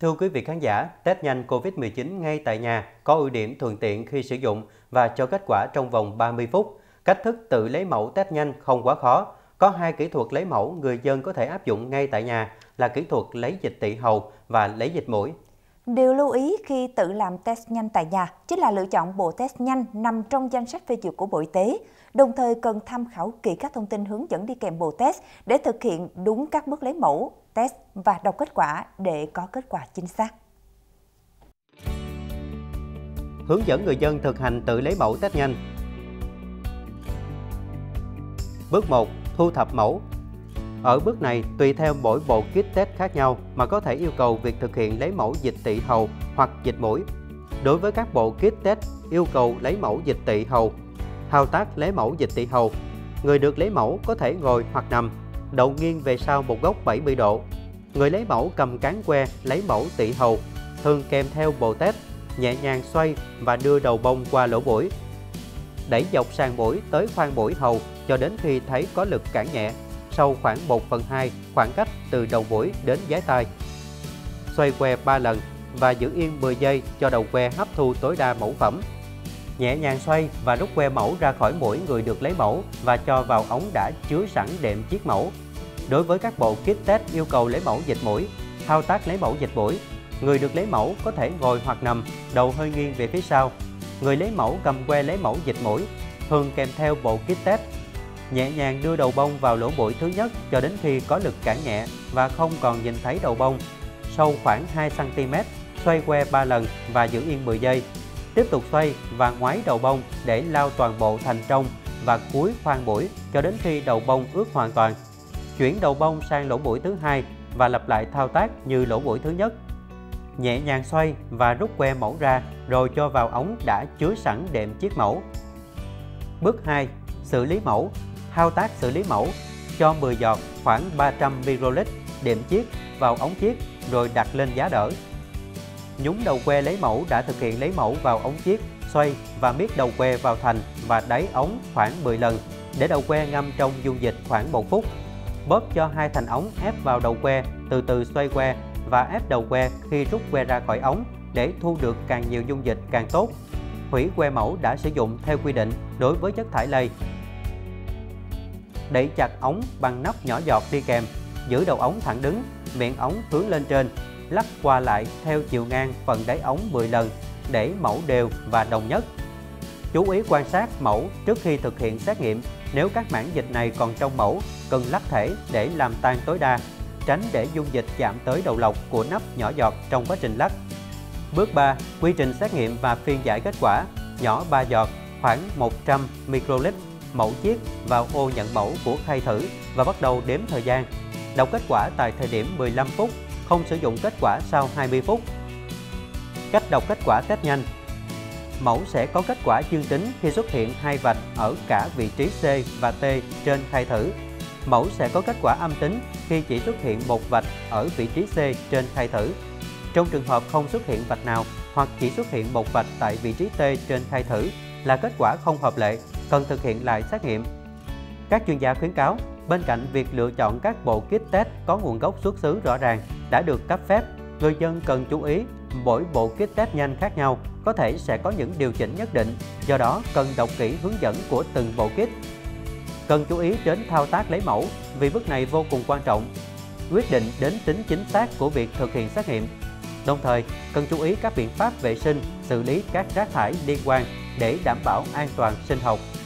Thưa quý vị khán giả, test nhanh COVID-19 ngay tại nhà có ưu điểm thuận tiện khi sử dụng và cho kết quả trong vòng 30 phút. Cách thức tự lấy mẫu test nhanh không quá khó. Có 2 kỹ thuật lấy mẫu người dân có thể áp dụng ngay tại nhà là kỹ thuật lấy dịch tỵ hầu và lấy dịch mũi. Điều lưu ý khi tự làm test nhanh tại nhà chính là lựa chọn bộ test nhanh nằm trong danh sách phê duyệt của Bộ Y tế. Đồng thời cần tham khảo kỹ các thông tin hướng dẫn đi kèm bộ test để thực hiện đúng các bước lấy mẫu, test và đọc kết quả để có kết quả chính xác. Hướng dẫn người dân thực hành tự lấy mẫu test nhanh. Bước 1. Thu thập mẫu. Ở bước này, tùy theo mỗi bộ kit test khác nhau mà có thể yêu cầu việc thực hiện lấy mẫu dịch tỵ hầu hoặc dịch mũi. Đối với các bộ kit test yêu cầu lấy mẫu dịch tỵ hầu, thao tác lấy mẫu dịch tỵ hầu, người được lấy mẫu có thể ngồi hoặc nằm, đầu nghiêng về sau một góc 70 độ. Người lấy mẫu cầm cán que lấy mẫu tỵ hầu, thường kèm theo bộ test, nhẹ nhàng xoay và đưa đầu bông qua lỗ mũi. Đẩy dọc sàn mũi tới khoang mũi hầu cho đến khi thấy có lực cản nhẹ, sâu khoảng 1/2 khoảng cách từ đầu mũi đến giái tai. Xoay que 3 lần và giữ yên 10 giây cho đầu que hấp thu tối đa mẫu phẩm. Nhẹ nhàng xoay và rút que mẫu ra khỏi mũi người được lấy mẫu và cho vào ống đã chứa sẵn đệm chiết mẫu. Đối với các bộ kit test yêu cầu lấy mẫu dịch mũi, thao tác lấy mẫu dịch mũi, người được lấy mẫu có thể ngồi hoặc nằm, đầu hơi nghiêng về phía sau. Người lấy mẫu cầm que lấy mẫu dịch mũi, thường kèm theo bộ kit test. Nhẹ nhàng đưa đầu bông vào lỗ mũi thứ nhất cho đến khi có lực cản nhẹ và không còn nhìn thấy đầu bông. Sâu khoảng 2 cm, xoay que 3 lần và giữ yên 10 giây. Tiếp tục xoay và ngoáy đầu bông để lao toàn bộ thành trong và cuối khoang mũi cho đến khi đầu bông ướt hoàn toàn. Chuyển đầu bông sang lỗ mũi thứ hai và lặp lại thao tác như lỗ mũi thứ nhất. Nhẹ nhàng xoay và rút que mẫu ra rồi cho vào ống đã chứa sẵn đệm chiết mẫu. Bước 2. Xử lý mẫu. Thao tác xử lý mẫu, cho 10 giọt khoảng 300 ml đệm chiết vào ống chiết rồi đặt lên giá đỡ. Nhúng đầu que lấy mẫu đã thực hiện lấy mẫu vào ống chiết, xoay và miết đầu que vào thành và đáy ống khoảng 10 lần để đầu que ngâm trong dung dịch khoảng 1 phút. Bóp cho 2 thành ống ép vào đầu que, từ từ xoay que và ép đầu que khi rút que ra khỏi ống để thu được càng nhiều dung dịch càng tốt. Hủy que mẫu đã sử dụng theo quy định đối với chất thải lây. Đẩy chặt ống bằng nắp nhỏ giọt đi kèm, giữ đầu ống thẳng đứng, miệng ống hướng lên trên, lắc qua lại theo chiều ngang phần đáy ống 10 lần để mẫu đều và đồng nhất. Chú ý quan sát mẫu trước khi thực hiện xét nghiệm. Nếu các mảng dịch này còn trong mẫu, cần lắc thể để làm tan tối đa, tránh để dung dịch chạm tới đầu lọc của nắp nhỏ giọt trong quá trình lắc. Bước 3. Quy trình xét nghiệm và phiên giải kết quả. Nhỏ 3 giọt, khoảng 100 ml mẫu chiết vào ô nhận mẫu của khay thử và bắt đầu đếm thời gian. Đọc kết quả tại thời điểm 15 phút, không sử dụng kết quả sau 20 phút. Cách đọc kết quả test nhanh. Mẫu sẽ có kết quả dương tính khi xuất hiện 2 vạch ở cả vị trí C và T trên khay thử. Mẫu sẽ có kết quả âm tính khi chỉ xuất hiện một vạch ở vị trí C trên khay thử. Trong trường hợp không xuất hiện vạch nào hoặc chỉ xuất hiện một vạch tại vị trí T trên khay thử là kết quả không hợp lệ, cần thực hiện lại xét nghiệm. Các chuyên gia khuyến cáo, bên cạnh việc lựa chọn các bộ kit test có nguồn gốc xuất xứ rõ ràng đã được cấp phép, người dân cần chú ý mỗi bộ kit test nhanh khác nhau có thể sẽ có những điều chỉnh nhất định, do đó cần đọc kỹ hướng dẫn của từng bộ kit. Cần chú ý đến thao tác lấy mẫu vì bước này vô cùng quan trọng, quyết định đến tính chính xác của việc thực hiện xét nghiệm. Đồng thời, cần chú ý các biện pháp vệ sinh, xử lý các rác thải liên quan để đảm bảo an toàn sinh học.